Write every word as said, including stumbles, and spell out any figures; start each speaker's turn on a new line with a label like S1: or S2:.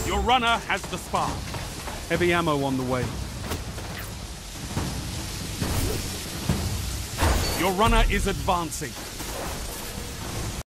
S1: Your runner has the spark. Heavy ammo on the way. Your runner is advancing.